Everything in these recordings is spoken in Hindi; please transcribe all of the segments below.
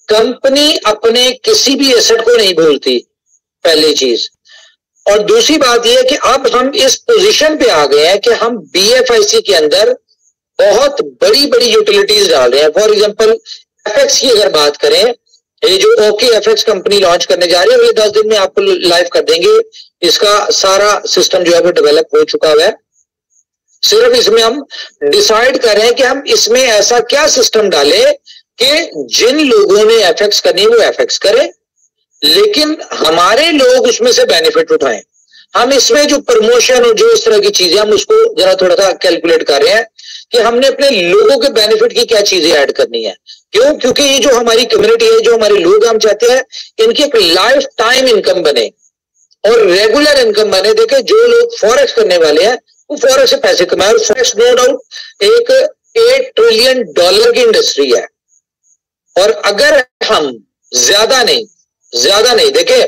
कंपनी अपने किसी भी एसेट को नहीं भूलती, पहली चीज। और दूसरी बात यह है कि अब हम इस पोजीशन पे आ गए हैं कि हम बीएफआईसी के अंदर बहुत बड़ी बड़ी यूटिलिटीज डाल रहे हैं। फॉर एग्जांपल एफएक्स की अगर बात करें, ये जो ओके एफएक्स कंपनी लॉन्च करने जा रही है, अगले 10 दिन में आपको लाइव कर देंगे। इसका सारा सिस्टम जो है वो डेवलप हो चुका है। सिर्फ इसमें हम डिसाइड कर रहे हैं कि हम इसमें ऐसा क्या सिस्टम डालें कि जिन लोगों ने एफएक्स करनी है वो एफएक्स करें, लेकिन हमारे लोग उसमें से बेनिफिट उठाएं। हम इसमें जो प्रमोशन और जो इस तरह की चीजें, हम उसको जरा थोड़ा सा कैलकुलेट कर रहे हैं कि हमने अपने लोगों के बेनिफिट की क्या चीजें ऐड करनी है। क्यों? क्योंकि ये जो हमारी कम्युनिटी है, जो हमारे लोग, हम चाहते हैं इनकी एक लाइफ टाइम इनकम बने और रेगुलर इनकम बने। देखे, जो लोग फॉरेक्स करने वाले हैं वो फॉरेक्स से पैसे कमाए। और फॉरेक्स नो डाउट एक $8 ट्रिलियन की इंडस्ट्री है। और अगर हम ज्यादा नहीं देखे,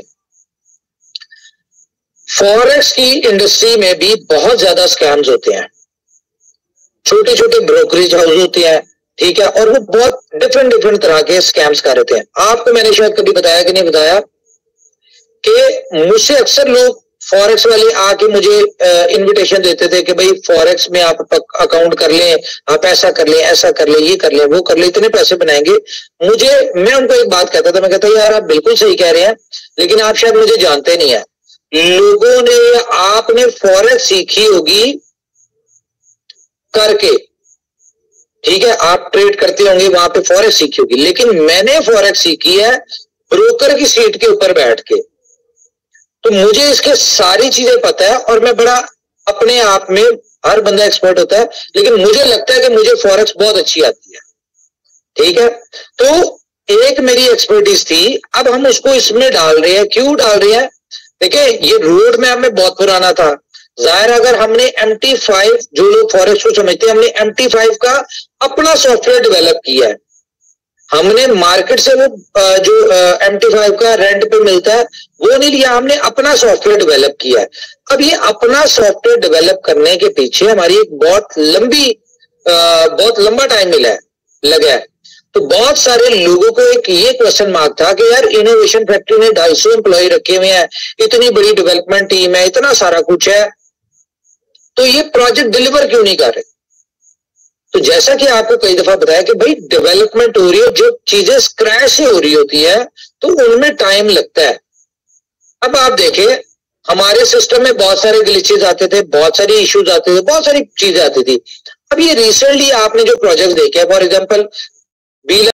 फॉरेक्स की इंडस्ट्री में भी बहुत ज्यादा स्कैम्स होते हैं, छोटे छोटे ब्रोकरेज हाउस होते हैं, ठीक है, और वो बहुत डिफरेंट तरह के स्कैम्स कर रहे थे। आपको मैंने शायद कभी बताया कि नहीं बताया कि मुझसे अक्सर लोग फॉरेक्स वाले आके मुझे इनविटेशन देते थे कि भाई फॉरेक्स में आप अकाउंट कर लें, आप ऐसा कर लें, ऐसा कर लें, ये कर लें, वो कर लें, इतने पैसे बनाएंगे। मैं उनको एक बात कहता था, मैं कहता यार आप बिल्कुल सही कह रहे हैं, लेकिन आप शायद मुझे जानते नहीं है। लोगों ने, आपने फॉरेक्स सीखी होगी करके, ठीक है, आप ट्रेड करते होंगे, वहां पे फॉरेक्स सीखी होगी, लेकिन मैंने फॉरेक्स सीखी है ब्रोकर की सीट के ऊपर बैठ के। तो मुझे इसके सारी चीजें पता है और मैं बड़ा, अपने आप में हर बंदा एक्सपर्ट होता है, लेकिन मुझे लगता है कि मुझे फॉरेक्स बहुत अच्छी आती है, ठीक है। तो एक मेरी एक्सपर्टीज थी, अब हम उसको इसमें डाल रहे हैं। क्यों डाल रहे हैं? देखिए, ये रोड मैप में बहुत पुराना था। जाहिर, अगर हमने MT5, जो लोग फॉरेक्स को समझते हैं, हमने MT5 का अपना सॉफ्टवेयर डेवलप किया है। हमने मार्केट से वो जो MT5 का रेंट पे मिलता है वो नहीं लिया, हमने अपना सॉफ्टवेयर डेवलप किया है। अब ये अपना सॉफ्टवेयर डेवलप करने के पीछे हमारी एक बहुत लंबा टाइम लगा है। तो बहुत सारे लोगों को एक ये क्वेश्चन मार्क था कि यार इनोवेशन फैक्ट्री ने 250 एम्प्लॉय रखे हुए हैं, इतनी बड़ी डेवलपमेंट टीम है, इतना सारा कुछ है, तो ये प्रोजेक्ट डिलीवर क्यों नहीं कर रहे? तो जैसा कि आपको कई दफा बताया कि भाई डेवलपमेंट हो रही है, जो चीजें स्क्रैच से हो रही होती है तो उनमें टाइम लगता है। अब आप देखें, हमारे सिस्टम में बहुत सारे ग्लिचेस आते थे, बहुत सारी इश्यूज आते थे, बहुत सारी चीजें आती थी। अब ये रिसेंटली आपने जो प्रोजेक्ट देखे, फॉर एग्जांपल